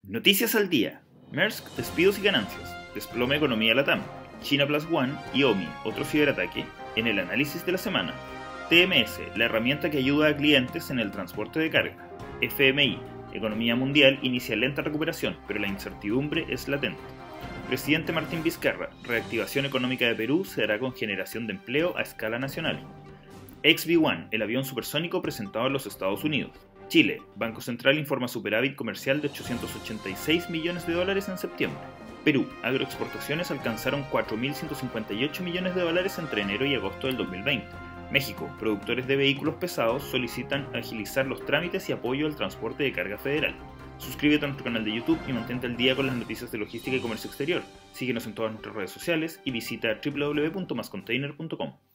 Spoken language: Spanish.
Noticias al día. Maersk, despidos y ganancias. Desplome economía LATAM. China Plus One y OMI, otro ciberataque. En el análisis de la semana. TMS, la herramienta que ayuda a clientes en el transporte de carga. FMI, economía mundial inicia lenta recuperación, pero la incertidumbre es latente. Presidente Martín Vizcarra, reactivación económica de Perú se dará con generación de empleo a escala nacional. XB-1, el avión supersónico presentado en los Estados Unidos. Chile, Banco Central informa superávit comercial de $886 millones en septiembre. Perú, agroexportaciones alcanzaron $4.158 millones entre enero y agosto del 2020. México, productores de vehículos pesados solicitan agilizar los trámites y apoyo al transporte de carga federal. Suscríbete a nuestro canal de YouTube y mantente al día con las noticias de logística y comercio exterior. Síguenos en todas nuestras redes sociales y visita www.mascontainer.com.